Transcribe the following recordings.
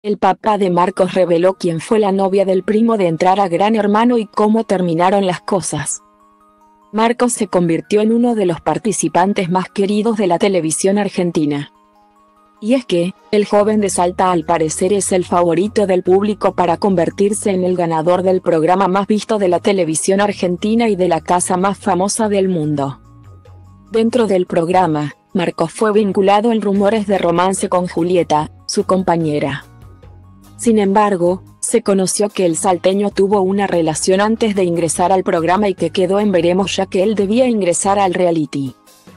El papá de Marcos reveló quién fue la novia del primo de entrar a Gran Hermano y cómo terminaron las cosas. Marcos se convirtió en uno de los participantes más queridos de la televisión argentina. Y es que, el joven de Salta al parecer es el favorito del público para convertirse en el ganador del programa más visto de la televisión argentina y de la casa más famosa del mundo. Dentro del programa, Marcos fue vinculado en rumores de romance con Julieta, su compañera. Sin embargo, se conoció que el salteño tuvo una relación antes de ingresar al programa y que quedó en veremos ya que él debía ingresar al reality.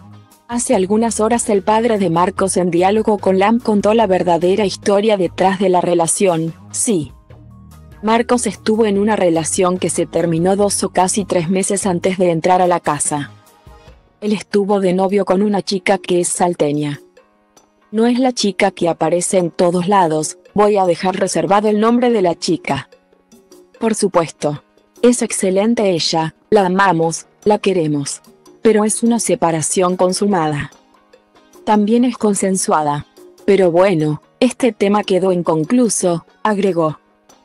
Hace algunas horas el padre de Marcos en diálogo con LAM contó la verdadera historia detrás de la relación. Sí. Marcos estuvo en una relación que se terminó 2 o casi 3 meses antes de entrar a la casa. Él estuvo de novio con una chica que es salteña. No es la chica que aparece en todos lados, voy a dejar reservado el nombre de la chica. Por supuesto. Es excelente ella, la amamos, la queremos. Pero es una separación consumada. También es consensuada. Pero bueno, este tema quedó inconcluso, agregó.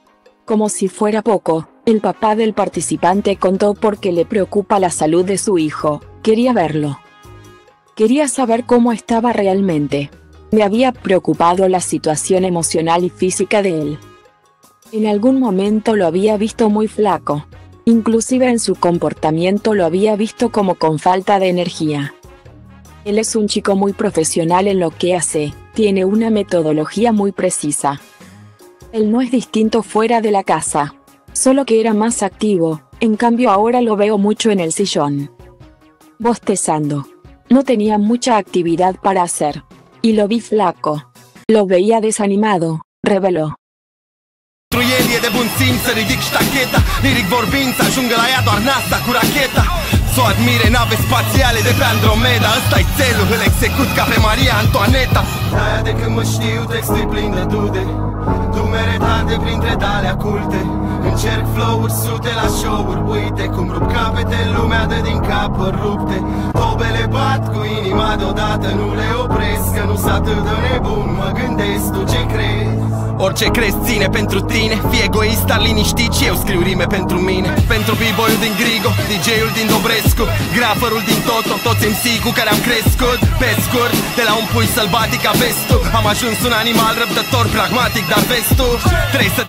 Como si fuera poco, el papá del participante contó por qué le preocupa la salud de su hijo, quería verlo. Quería saber cómo estaba realmente. Me había preocupado la situación emocional y física de él. En algún momento lo había visto muy flaco. Inclusive en su comportamiento lo había visto como con falta de energía. Él es un chico muy profesional en lo que hace, tiene una metodología muy precisa. Él no es distinto fuera de la casa. Solo que era más activo, en cambio ahora lo veo mucho en el sillón. Bostezando. No tenía mucha actividad para hacer. Y lo vi flaco. Lo veía desanimado, reveló. El e de bun simț să ridic ștacheta. Liric vorbind să ajungă la ea doar NASA cu racheta. S-o admire nave spațiale de pe Andromeda. Ăsta-i țelul, îl execut ca pe Maria Antoaneta. De-aia de când mă știu textul plin de dude. Dumere date printre dalea culte. Încerc flow-uri, sute la show-uri. Uite cum rup capete, lumea dă din cap rupte. Tobele bat cu inima deodată, nu le opresc. Că nu s atât de nebun, mă gândesc, tu ce crezi? Orice crezi ține pentru tine. Fii egoist, dar liniștit și eu scriu rime pentru mine. Pentru b-boy-ul din Grigo, DJ-ul din Dobrescu, graferul din Toto, toți MC cu care am crescut. Pe scurt, de la un pui sălbatic ca vestul, am ajuns un animal răbdător, pragmatic, dar vezi tu, trebuie să